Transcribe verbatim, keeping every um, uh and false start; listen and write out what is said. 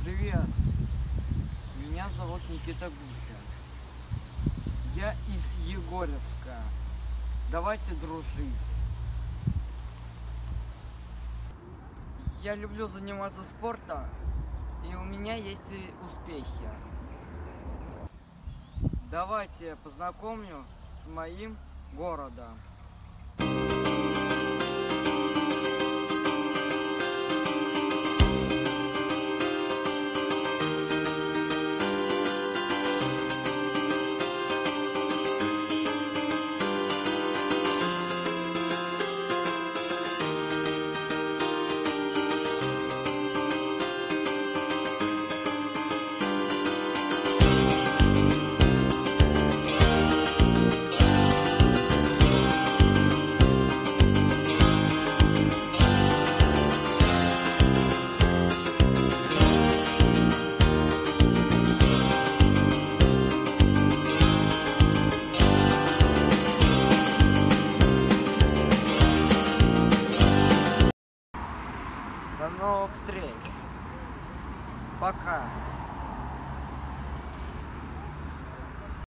Привет, меня зовут Никита Гусев. Я из Егорьевска. Давайте дружить. Я люблю заниматься спортом, и у меня есть и успехи. Давайте я познакомлю с моим городом. До новых встреч. Пока.